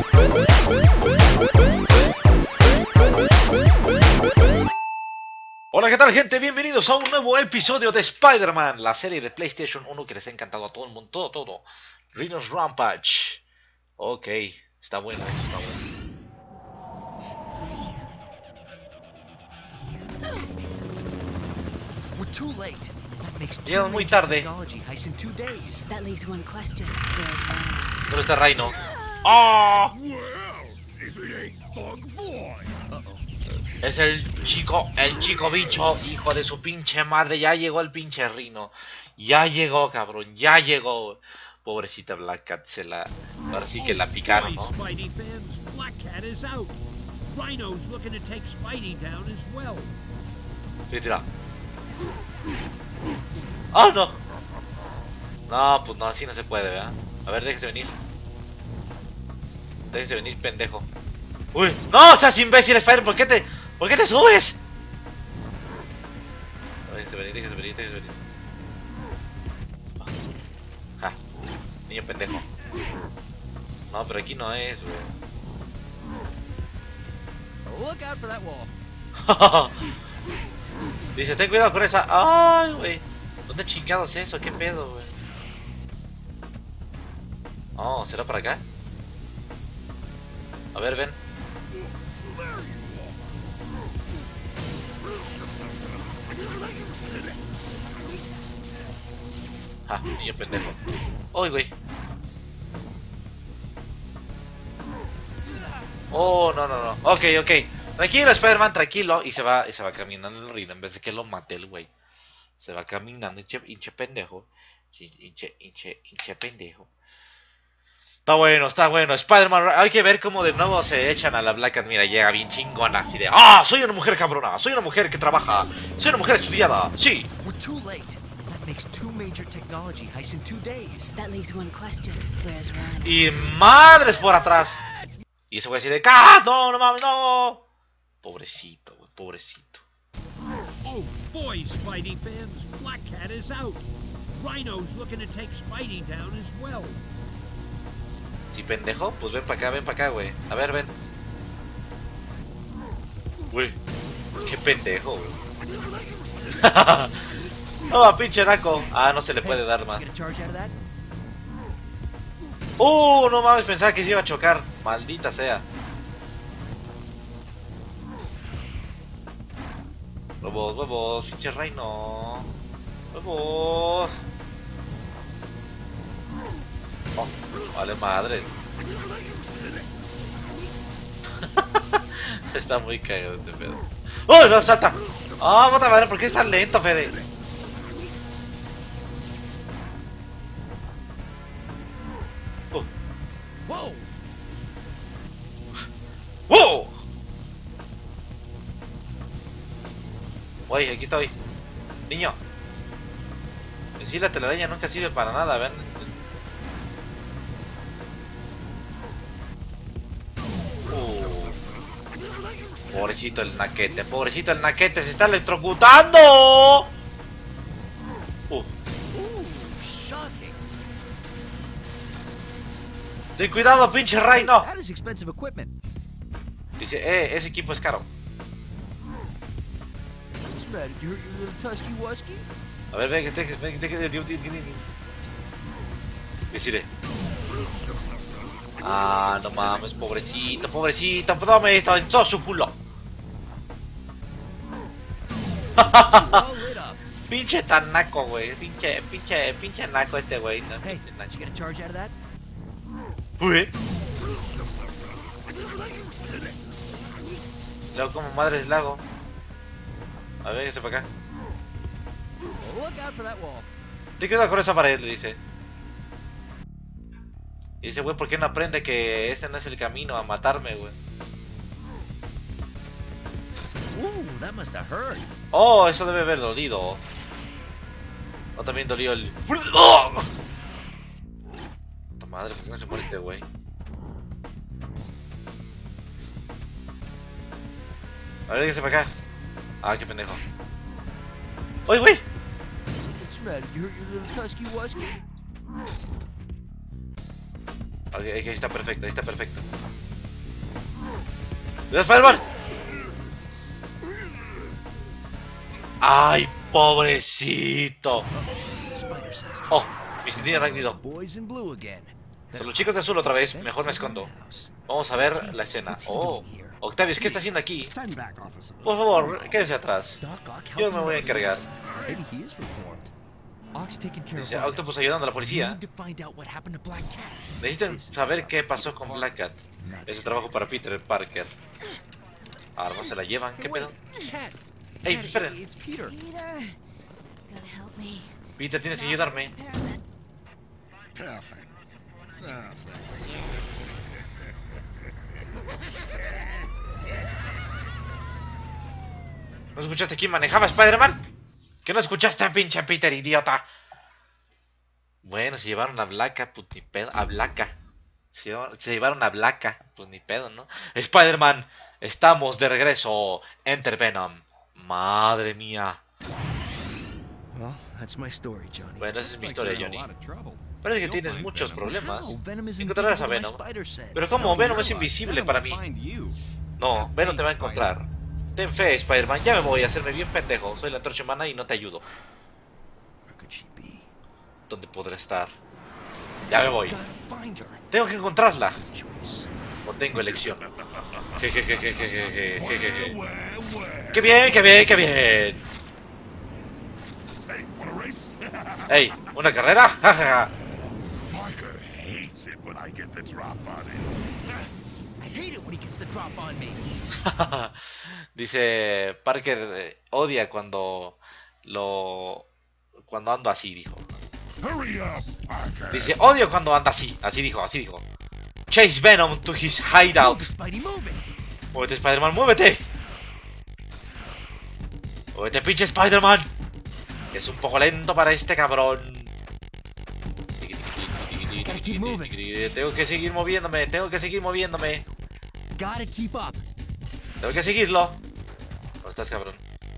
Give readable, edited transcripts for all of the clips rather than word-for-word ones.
Hola, ¿qué tal, gente? Bienvenidos a un nuevo episodio de Spider-Man, la serie de PlayStation 1 que les ha encantado a todo el mundo, todo. Rhino's Rampage. Ok, está bueno, eso está bueno. Llegan muy tarde. ¿Dónde está Rhino? ¡Oh! Es el chico bicho, hijo de su pinche madre. Ya llegó el pinche Rhino. Ya llegó, cabrón, ya llegó. Pobrecita Black Cat, ahora sí que la picaron, ¿no? Spidey fans, Black Cat is out. Rhino's looking to take Spidey down as well. Sí, tira. ¡Oh, no! No, pues no, así no se puede, ¿verdad? A ver, déjese venir. Déjese venir, pendejo. ¡Uy! ¡No! ¡Seas imbécil, Spider! ¿Por qué te subes? Déjese venir, déjese venir, déjese venir. Ja, niño pendejo. No, pero aquí no es, güey. Look out for that wall. Dice, ten cuidado con esa. ¡Ay, güey! ¿Dónde chingados es eso? ¿Qué pedo, güey? Oh, ¿será para acá? A ver, ven. Ah, niño pendejo. ¡Uy, güey! Oh, no, no, no. Ok, ok. Tranquilo, Spider-Man, tranquilo. Y se va caminando el Rhino en vez de que lo mate el güey. Se va caminando, hinche pendejo. Hinche pendejo. Está bueno. Spider-Man, hay que ver cómo de nuevo se echan a la Black Cat. Mira, llega bien chingona. Así de, ¡ah! Soy una mujer cabrona. Soy una mujer que trabaja. Soy una mujer estudiada. Sí. We're too late. That makes 2 major technology heists in 2 days. That leaves one question. Where's Rhino? Y madres por atrás. Y ese güey así de, ¡ah! No, no mames, no. Pobrecito, güey, pobrecito. Oh boy, Spidey fans, Black Cat is out. Rhino's looking to take Spidey down as well. Si pendejo, pues ven para acá, güey. A ver, ven. Güey, qué pendejo, güey. No, pinche naco. Ah, no se le puede dar más. No mames, pensaba que se iba a chocar. Maldita sea. Huevos, pinche Rhino. Huevos. Oh, vale madre. Está muy cagado este pedo. ¡Oh, no, salta! ¡Oh, puta madre! ¿Por qué es tan lento, Fede? Whoa! ¡Wow! Güey, aquí estoy. Niño. En sí la telaraña nunca sirve para nada, ¿ven? Pobrecito el naquete, se está electrocutando. Shocking. Ten cuidado, pinche Rhino. That is expensive equipment. Dice, ese equipo es caro. What's the matter? You hurt your little tusky wusky? A ver, ven, deciré. Ah, no mames, pobrecito, dame esto en todo su culo. All lit up. Pinche tan naco, güey. Pinche naco este güey. No, Hey, pinche did naco. you get a charge out of that? Uy. Luego como madres lago. A ver, ese para acá. Look out for that wall. Ten cuidado con esa pared, le dice. Y dice, güey, ¿por qué no aprende que ese no es el camino a matarme, güey? Ooh, that must have hurt. Oh, eso debe haber dolido. O también dolió el... ¡Oh! Puta madre, ¿por qué no se muere este güey? A ver, dígase para acá. Ah, qué pendejo. ¡Oye, güey! What's the matter? You hurt your little tusky wusky? Ahí está perfecto, ahí está perfecto. ¡Cuidado, Spider-Man! ¡Ay, pobrecito! Spider sense. Oh, mi sentido arácnido. Boys in blue again. Son los chicos de azul otra vez, mejor me escondo. Vamos a ver la escena. Oh, Octavius, ¿qué está haciendo aquí? Stand back, officer. Por favor, quédese atrás. Yo me voy a encargar. Maybe he is reformed. Ox taking care of Dice Rhino. Octopus ayudando a la We policía. need to find out what happened to Black Cat. Necesitan saber qué pasó con Black Cat. Es un trabajo para Peter Parker. Ahora no se la llevan, ¿qué pedo? Cat. Ey, Cat, esperen. it's Peter. Peter, gotta help me. Peter, tienes que ayudarme. Perfect. Perfect. ¿No escuchaste quién manejaba Spider-Man? ¿Qué no escuchaste, pinche Peter, idiota? Bueno, se llevaron a Blacka, pues ni pedo. A Blacka. Se llevaron a Blacka, pues ni pedo, ¿no? Spider-Man, estamos de regreso. Enter Venom. Madre mía. Well, that's my story, Johnny. Bueno, esa es mi Looks like historia, you're in a Johnny. lot of trouble. Parece que You'll tienes find muchos Venom. problemas. How? Venom is Encontrarás a invisible to my Venom. spider sense. Pero ¿cómo? You Venom es realize invisible Venom para will mí. find you. No, Venom te va a encontrar. Ten fe, Spider-Man. Ya me voy a hacerme bien pendejo. Soy la Antorcha Humana y no te ayudo. Where could she be? ¿Dónde podrá estar? Ya me voy. Gotta find her. Tengo que encontrarla. Choice. No tengo elección. Well, well. ¡Qué bien, qué bien, qué bien! Hey, wanna race? ¡Ey! ¿Una carrera? Parker hates it when I get the drop on him. I hate it when he gets the drop on me. Dice Parker odia cuando ando así, dijo. Hurry up, Parker. Dice odio cuando anda así, así dijo, así dijo. Chase Venom to his hideout. Move it, Spidey, move it. Muévete, Spider-Man, muévete. Muévete, pinche Spider-Man. Es un poco lento para este cabrón. Gotta keep moving. Tengo que seguir moviéndome, tengo que seguir moviéndome. Gotta keep up. Tengo que seguirlo. ¿Dónde estás, cabrón?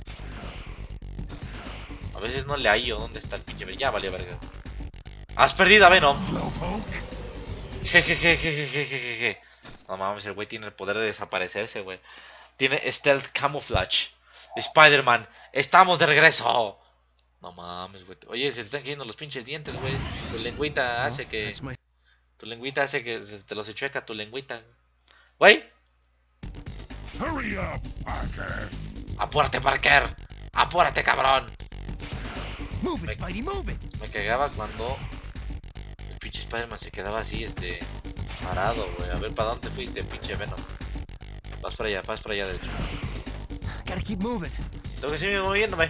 A veces no le hallo dónde está el pinche. Ya vale, verga. Has perdido a Venom. Slowpoke. Jejejejejejeje. No mames, el güey tiene el poder de desaparecerse, güey. Tiene Stealth Camouflage. Spider-Man, estamos de regreso. No mames, güey. Oye, se te están cayendo los pinches dientes, güey. Tu lengüita hace que. That's my... Tu lengüita hace que se te los echueca tu lengüita. Güey, Hurry up, Parker. apúrate, Parker. Apúrate, cabrón. Move it, Spidey, move it. Me cagaba cuando el pinche Spider-Man se quedaba así, parado, güey. A ver, ¿para dónde fuiste, pinche Venom? Vas para allá, de hecho. Gotta keep moving. Tengo que seguir moviéndome.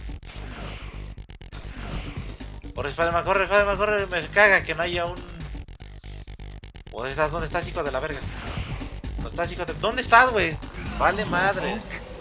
Corre, Spider-Man, corre, Spider-Man, corre. Me caga que no haya un... ¿Dónde estás, hijo de la verga? ¿Dónde estás, hijo de... ¿Dónde estás, güey? Vale madre.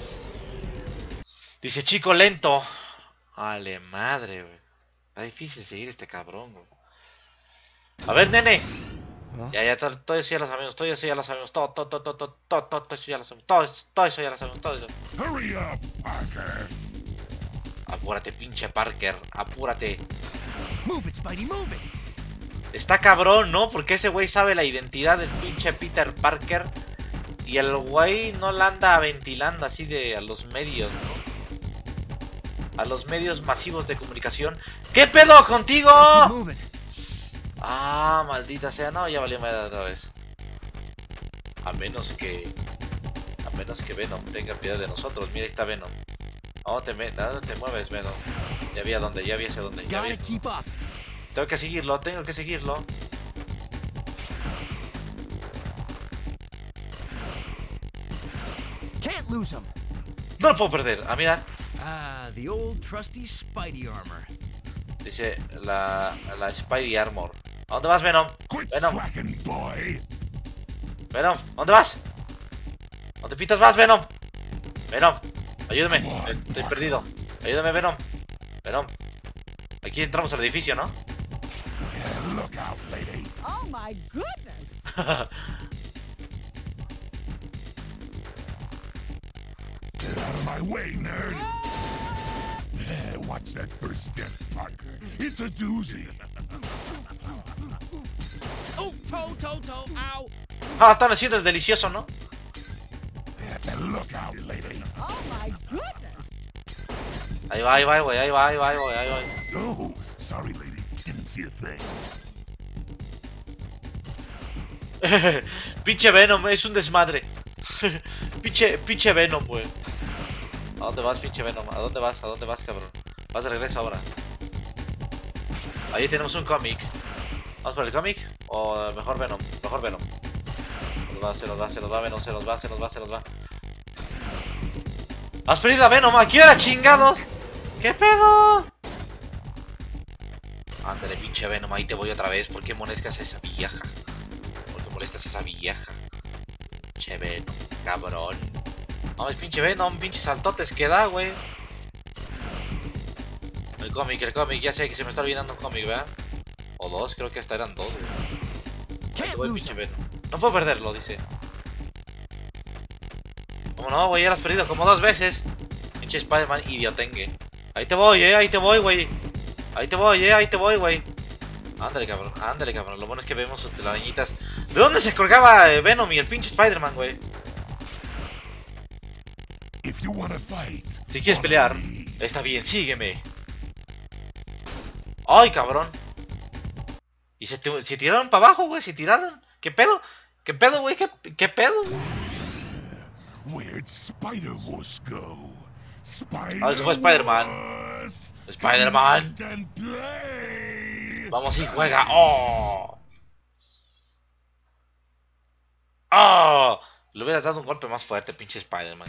Dice chico lento. Vale madre, güey. Está difícil seguir este cabrón, güey. A ver, nene. Well, Ya, todo eso ya lo sabemos, todo eso ya lo sabemos, todo eso ya lo sabemos, todo eso ya lo sabemos, todo eso. Hurry up, Parker. Apúrate, pinche Parker, apúrate. move it, Spidey, move it. Está cabrón, ¿no? Porque ese güey sabe la identidad del pinche Peter Parker. Y el güey no la anda ventilando así a los medios, ¿no? A los medios masivos de comunicación. ¿Qué pedo contigo? Gotta keep moving. Ah, maldita sea, no, ya valió madre otra vez. A menos que Venom tenga piedad de nosotros. Mira, ahí está Venom. No te mueves, Venom. Ya vi hacia dónde. Ya vi. Gotta keep up. Tengo que seguirlo. Can't lose him. No lo puedo perder. Ah, mira. Ah, the old trusty Spidey armor. Dice la Spidey Armor. ¿A dónde vas, Venom? Quit Venom, slacking, boy. Venom, ¿dónde vas? ¿Dónde pitas vas, Venom? Venom, ayúdame. Estoy perdido. Ayúdame, Venom. Venom. Aquí entramos al edificio, ¿no? Yeah, look out, lady. Oh my goodness! Get out of my way, nerd. Watch that first step, Parker. It's a doozy. Oh, Toe, toe, toe, ow. Ah, están haciendo el delicioso, ¿no? Look out, lady. Oh my goodness. Ahí va, güey, ahí va, güey, ahí va. Oh, sorry, lady. Didn't see a thing. Pinche Venom, es un desmadre. Pinche Venom, güey. ¿A dónde vas, pinche Venom? ¿A dónde vas? ¿A dónde vas, cabrón? Vas de regreso ahora. Ahí tenemos un cómic. ¿Vamos por el cómic? O mejor Venom. Mejor Venom. Se nos va Venom, se nos va. ¡Has perdido a Venom! ¡Aquí ahora, chingados! ¿Qué pedo? Ándale, pinche Venom, ahí te voy otra vez. ¿Por qué molestas a esa vieja? ¿Por qué molestas a esa vieja? Pinche Venom, cabrón. Vamos, pinche Venom, pinche saltotes que da, güey. El cómic, ya sé que se me está olvidando un cómic, ¿verdad? O dos, creo que hasta eran dos, güey. Ahí voy, pinche Venom. No puedo perderlo, dice. ¿Cómo no, güey? Ya lo has perdido como 2 veces. Pinche Spider-Man idiotengue. Ahí te voy, güey. Ahí te voy, güey. Ándale, cabrón. Lo bueno es que vemos sus telarañitas. ¿De dónde se colgaba Venom y el pinche Spider-Man, güey? If you wanna fight, Si quieres follow pelear, me. está bien, sígueme. Ay, cabrón. Y se tiraron para abajo, güey. Se tiraron. ¿Qué pedo? ¿Qué pedo, güey? ¿Qué pedo? Where'd Spider-Wars go? Ah, eso fue Spider-Man. Spider-Man. Come out and play. Vamos y juega. ¡Oh! ¡Oh! Le hubieras dado un golpe más fuerte, pinche Spider-Man.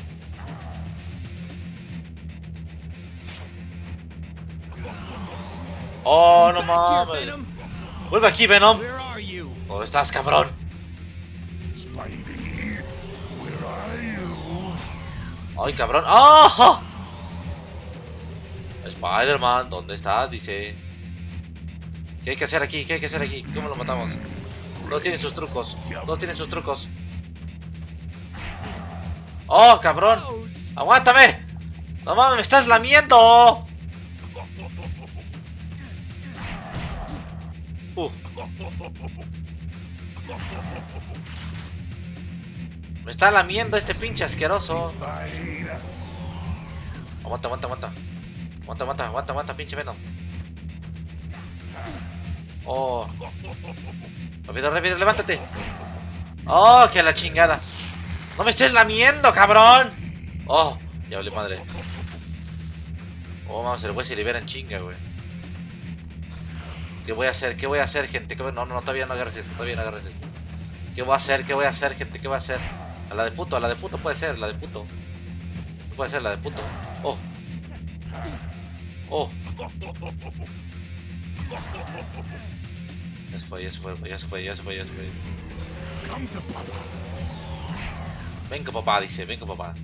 ¡Oh, no mames! ¡Vuelve aquí, Venom! Where are you? ¿Dónde estás, cabrón? Spidey, where are you? ¡Ay, cabrón! ¡Oh! Spider-Man, ¿dónde estás? Dice. ¿Qué hay que hacer aquí? ¿Cómo lo matamos? Todos tienen sus trucos. ¡Oh, cabrón! ¡Aguántame! ¡No mames, me estás lamiendo! Me está lamiendo este pinche asqueroso. Spider. Aguanta, pinche Venom. Oh. Rápido, levántate. Oh, que la chingada. No me estés lamiendo, cabrón. Oh, ya hablé madre. Oh, vamos, el güey se libera en chinga, güey. ¿Qué voy a hacer, gente? No, todavía no agarres esto, ¿Qué voy a hacer, gente? ¿Qué voy a hacer? A la de puto puede ser, la de puto. Puede ser la de puto. Oh. Ya se fue. Come to Papa. Venga, papá, dice, papá.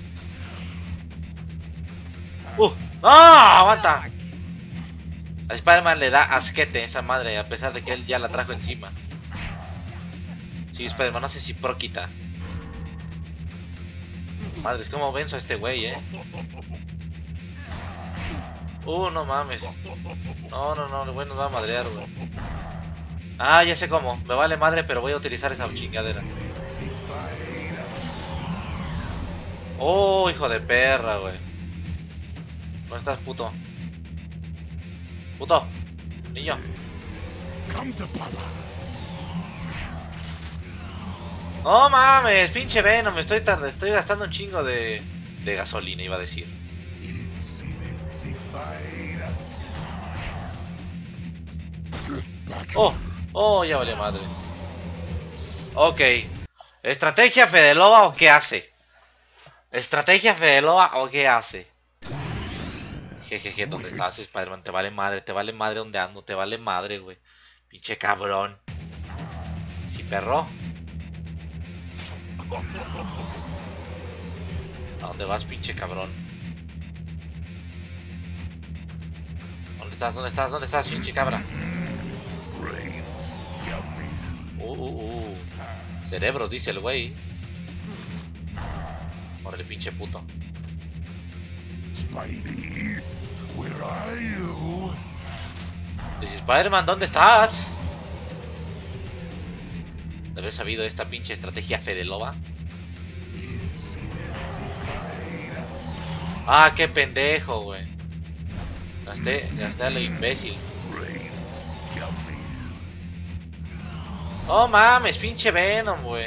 ¡No! ¡Aguanta! A Spider-Man le da asquete esa madre, a pesar de que él ya la trajo encima. Sí, Spider-Man, no sé si pro quita. Madre, es como venzo a este güey, no mames. No, el güey nos va a madrear, güey. Ah, ya sé cómo. Me vale madre, pero voy a utilizar esa chingadera. Oh, hijo de perra, güey. ¿Dónde estás, puto? Niño. Come to Papa. No mames, pinche Venom, estoy gastando un chingo de gasolina, iba a decir. Itsy Spider. Oh, ya vale madre. Ok. ¿Estrategia Fede Loba o qué hace? Jejeje, ¿dónde estás, Spider-Man? Te vale madre donde ando, te vale madre, güey. Pinche cabrón. Sí, perro. ¿A dónde vas, pinche cabrón? ¿Dónde estás, pinche cabra? Brains, yummy. Cerebros, dice el güey. Órale, pinche puto. Spidey, where are you? Dice, Spider-Man, ¿dónde estás? De haber sabido esta pinche estrategia Fede Loba. Ah, qué pendejo, güey. Gasté a lo imbécil. Oh mames, pinche Venom, güey.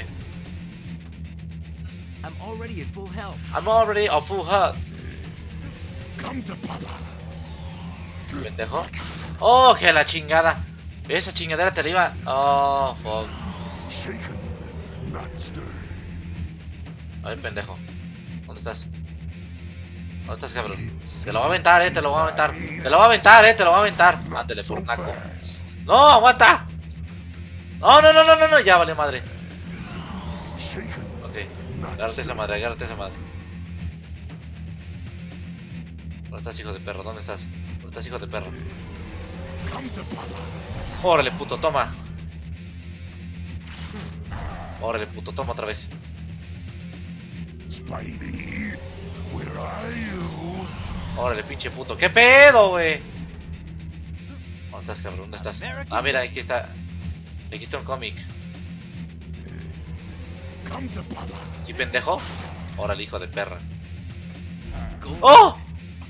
I'm already at full health. I'm already a full health. Come to Papa. Pendejo. Oh, que la chingada. Esa chingadera te la iba. Oh, fuck. Shaken, not stirred. Ay, pendejo. ¿Dónde estás? ¿Dónde estás, cabrón? Te lo va a aventar, te lo va a aventar. Te lo va a aventar, te lo va a aventar. Ándale, por naco. ¡No, aguanta! No, no, no, no, no, no, ya vale madre. Ok, agárrate esa madre, agárrate esa madre. ¿Dónde estás, hijo de perro? ¿Dónde estás? ¿Dónde estás, hijo de perro? Órale, puto, toma. Órale, puto, toma otra vez. Spidey, where are you? Órale, pinche puto. ¿Qué pedo, güey? ¿Dónde estás, cabrón? ¿Dónde estás? Ah, mira, aquí está. Aquí está un cómic. ¿Sí, pendejo? Órale, hijo de perra. ¡Oh!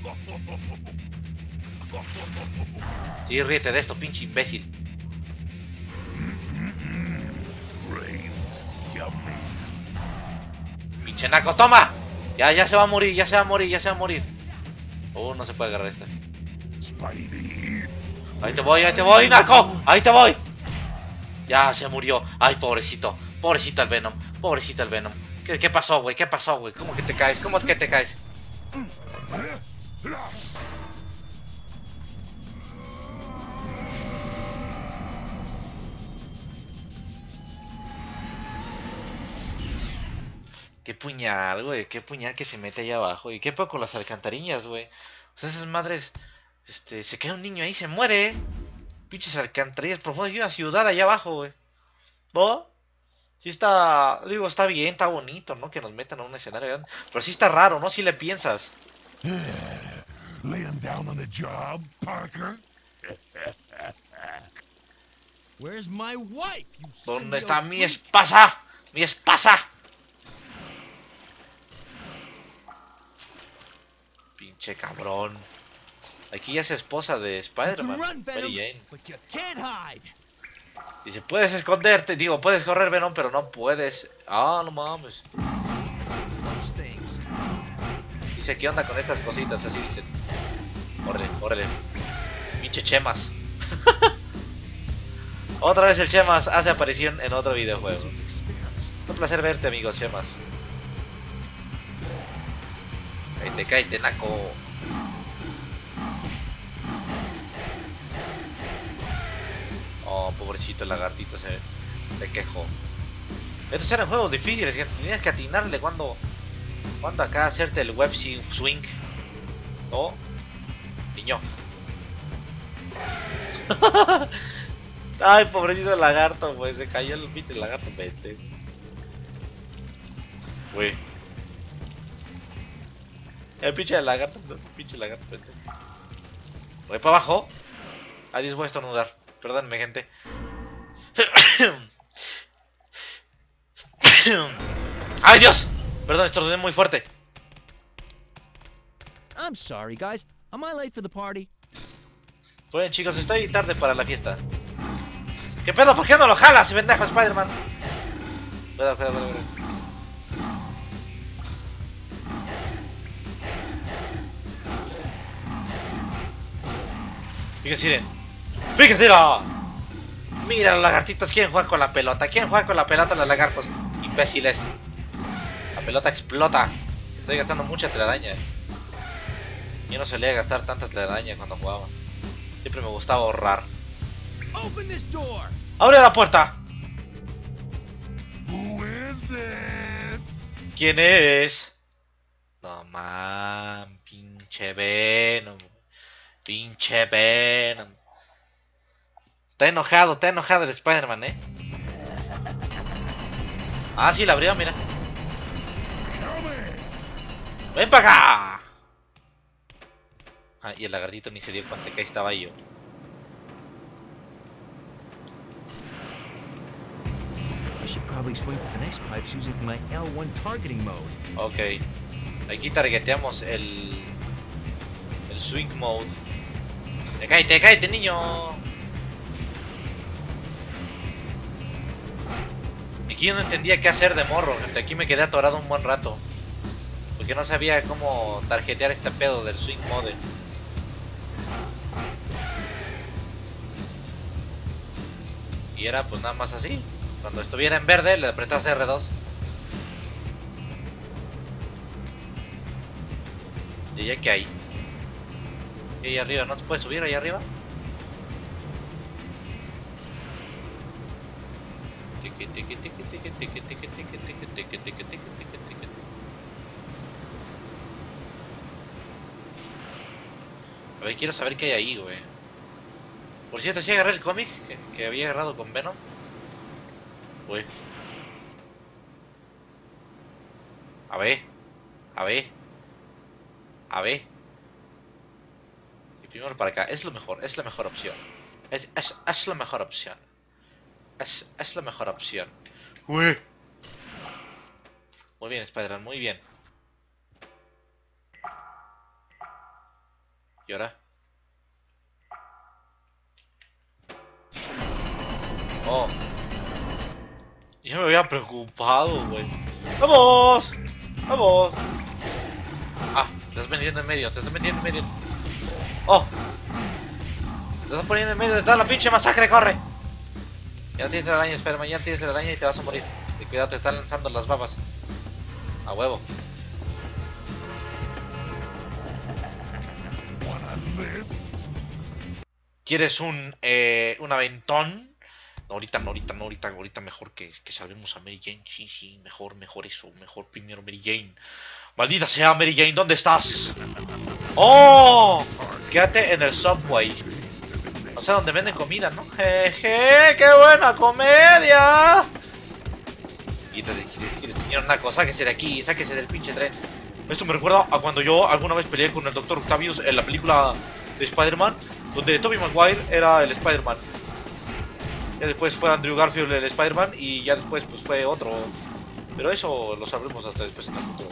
Sí, ríete de esto, pinche imbécil. Pinche naco, toma. Ya se va a morir, ya se va a morir, ya se va a morir. No se puede agarrar esta. Ahí te voy, naco. Ahí te voy. Ya se murió. Ay, pobrecito. Pobrecito el Venom. Pobrecito el Venom. ¿Qué pasó, güey? ¿Qué pasó, güey? ¿Cómo que te caes? ¿Cómo que te caes? Qué puñal, güey. Qué puñal que se mete allá abajo. ¿Y qué pedo con las alcantarillas, güey? O sea, esas madres... se queda un niño ahí, se muere. Pinches alcantarillas profundas y una ciudad allá abajo, güey. ¿No? Sí está... Digo, está bien, está bonito, ¿no? Que nos metan a un escenario grande. Pero sí está raro, ¿no? Si le piensas. Laying down on the job, Parker? Where's my wife? You ¿Dónde está mi freak? esposa? ¡Mi esposa! Pinche cabrón. Aquí ya es esposa de You Spider-Man, can run, Mary Venom, Jane. but you can't hide. Dice, puedes esconderte, digo, puedes correr, Venom, pero no puedes. Ah, no mames. Those things. Dice, ¿qué onda con estas cositas? Así dicen. Órale, órale. Pinche Chemas. Otra vez el Chemas hace aparición en otro videojuego. Un placer verte, amigo Chemas. Cállate, naco. Oh, pobrecito el lagartito se quejó. Estos eran juegos difíciles, que tenías que atinarle cuando acá hacerte el web swing. ¿No? Niño. Ay, pobrecito el lagarto, pues se cayó el pinche lagarto, vete. Güey. El pinche lagarto, vete. Voy para abajo. Adiós, voy a estornudar. Perdónenme, gente. ¡Ay, Dios! Perdón, estornudé muy fuerte. I'm sorry, guys. Am I late for the party? Bueno, chicos, estoy tarde para la fiesta. ¿Qué pedo? ¿Por qué no lo jalas, pendejo Spider-Man? Espera. Fíjense, mira, los lagartitos quieren jugar con la pelota. ¿Quieren jugar con la pelota los lagartos? Imbéciles. La pelota explota. Estoy gastando mucha telaraña. Yo no solía gastar tanta telaraña cuando jugaba. Siempre me gustaba ahorrar. Open this door. ¡Abre la puerta! Who is it? ¿Quién es? No man, pinche Venom. Pinche Venom. Está enojado el Spider-Man, Ah, sí, la abrió, mira. ¡Ven para acá! Ah, y el lagartito ni se dio cuenta que ahí estaba yo. probably swing to the next pipes using my L1 targeting mode. Ok. Aquí targeteamos el swing mode. Cállate, niño. Aquí yo no entendía qué hacer de morro, gente. Aquí me quedé atorado un buen rato. Porque no sabía cómo tarjetear este pedo del swing mode. Y era pues nada más así. Cuando estuviera en verde le apretas R2. Y ya que hay. Y ahí arriba, ¿no te puedes subir ahí arriba? A ver, quiero saber qué hay ahí, güey. Por cierto, ¿sí agarré el cómic que había agarrado con Venom? Uy. A ver. Y primero para acá. Es lo mejor, es la mejor opción. Es la mejor opción. Es la mejor opción. Uy. Muy bien, Spider-Man, muy bien. ¿Y ahora? Oh. Yo me había preocupado, güey. ¡Vamos! ¡Vamos! Ah, te estás metiendo en medio, ¡Oh! Te estás poniendo en medio de toda la pinche masacre, corre. Ya no tienes la araña, espera, ya tienes la araña y te vas a morir. Y cuidado, te están lanzando las babas. A huevo. ¿Quieres un aventón? No, ahorita mejor que salvemos a Mary Jane. Sí, mejor eso, mejor primero Mary Jane. Maldita sea Mary Jane, ¿dónde estás? ¡Oh! Quédate en el Subway. O sea, donde venden comida, ¿no? ¡Jeje! ¡Qué buena comedia! Y señor Naco, sáquese de aquí, sáquese del pinche tren. Esto me recuerda a cuando yo alguna vez peleé con el Dr. Octavius en la película de Spider-Man, donde Tobey Maguire era el Spider-Man. Ya después fue Andrew Garfield el Spider-Man y ya después pues fue otro. Pero eso lo sabremos hasta después en el futuro.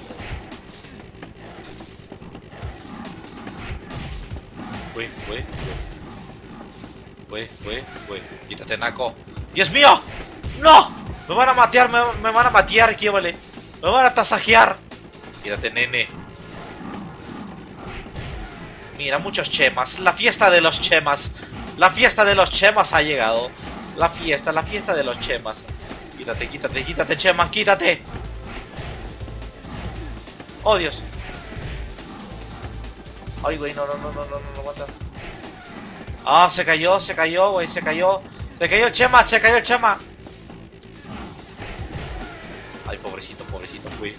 Quítate, Naco. ¡Dios mío! ¡No! Me van a matear, me van a matear, ¿qué vale? Me van a tasajear. Quítate, nene. Mira, muchos chemas. La fiesta de los chemas. La fiesta de los chemas ha llegado. La fiesta de los chemas. Quítate, chema, quítate. Oh, Dios. Ay, güey, no, aguanta. Ah, se cayó, güey, se cayó el chema. Ay, pobrecito, güey.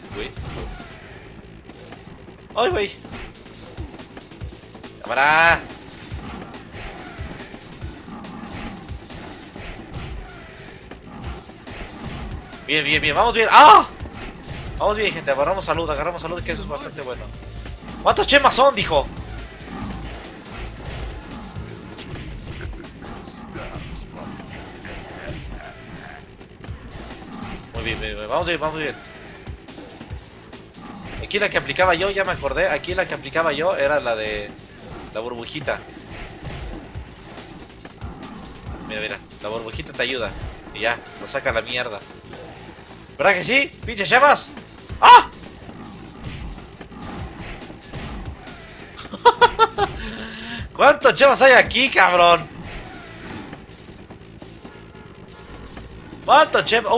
Ay, güey. Cámara. Bien, vamos bien. ¡Ah! Vamos bien, gente, agarramos salud, que eso es bastante bueno. ¿Cuántos chemas son, dijo? Muy bien, vamos bien. Aquí la que aplicaba yo, ya me acordé, aquí la que aplicaba yo era la de la burbujita. Mira, la burbujita te ayuda. Y ya, lo saca la mierda. ¿Verdad que sí? ¡Pinches chemas! ¡Ah! ¿Cuántos chemas hay aquí, cabrón? ¿Cuántos chemas?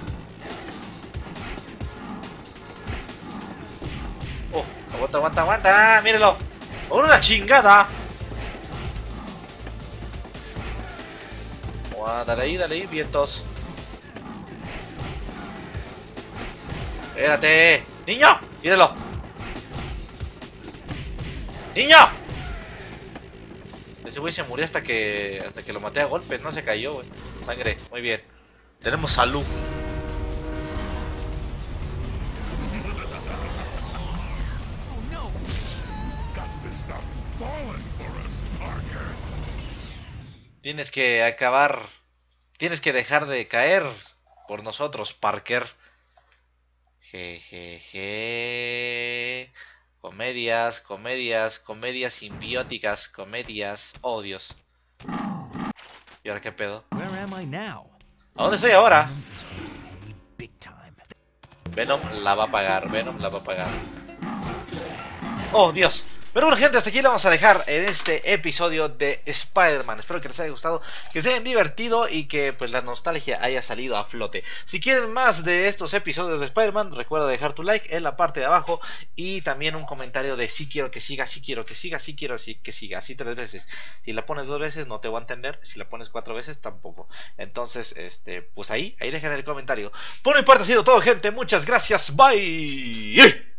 Aguanta, mírelo. ¡Una chingada! Dale ahí, vientos. Espérate. ¡Niño! ¡Míralo! ¡Niño! Ese güey se murió hasta que lo maté a golpes, no se cayó, güey. Sangre, muy bien. Tenemos salud. Tienes que acabar. Tienes que dejar de caer. por nosotros, Parker. Jejeje. Comedias, comedias, comedias simbióticas, comedias. Oh, Dios. ¿Y ahora qué pedo? Where am I now? ¿A dónde estoy ahora? Venom is gonna pay big time. Venom la va a pagar, Venom la va a pagar. Oh, Dios. Pero bueno, gente, hasta aquí la vamos a dejar en este episodio de Spider-Man. Espero que les haya gustado, que se hayan divertido y que pues la nostalgia haya salido a flote. Si quieren más de estos episodios de Spider-Man, recuerda dejar tu like en la parte de abajo y también un comentario de si quiero que siga, si quiero que siga, si quiero que siga, así 3 veces. Si la pones 2 veces no te voy a entender, si la pones 4 veces tampoco. Entonces, pues ahí dejen el comentario. Por mi parte ha sido todo, gente. Muchas gracias. Bye.